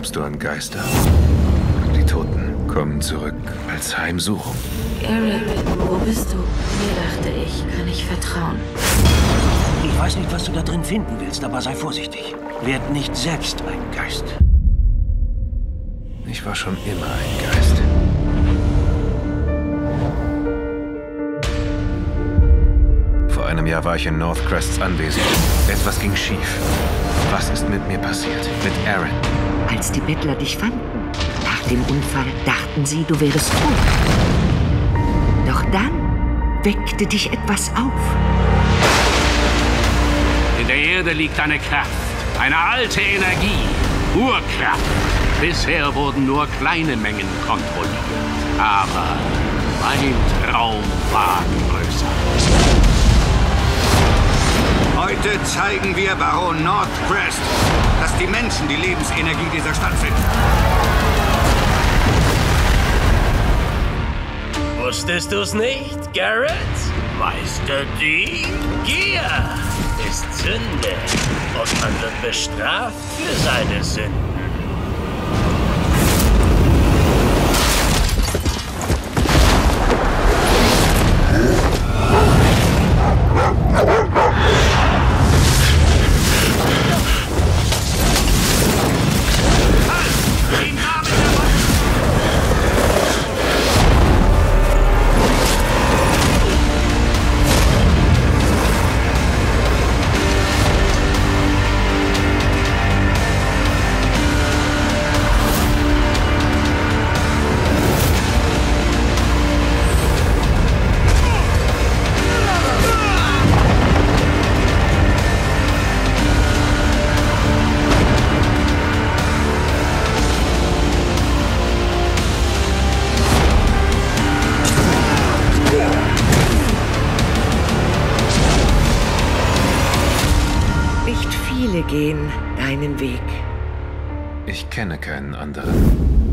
Glaubst du an Geister? Die Toten kommen zurück als Heimsuchung. Garrett, wo bist du? Mir dachte ich, kann ich vertrauen. Ich weiß nicht, was du da drin finden willst, aber sei vorsichtig. Werd nicht selbst ein Geist. Ich war schon immer ein Geist. Vor einem Jahr war ich in Northcrests Anwesen. Etwas ging schief. Was ist mit mir passiert? Mit Aaron? Als die Bettler dich fanden, nach dem Unfall, dachten sie, du wärest tot. Doch dann weckte dich etwas auf. In der Erde liegt eine Kraft, eine alte Energie, Urkraft. Bisher wurden nur kleine Mengen kontrolliert. Aber mein Traum war größer. Heute zeigen wir Baron Northcrest, dass die Menschen die Lebensenergie dieser Stadt sind. Wusstest du's nicht, Garrett? Meister die Gier ist Sünde und man wird bestraft für seine Sünden. Nicht viele gehen deinen Weg. Ich kenne keinen anderen.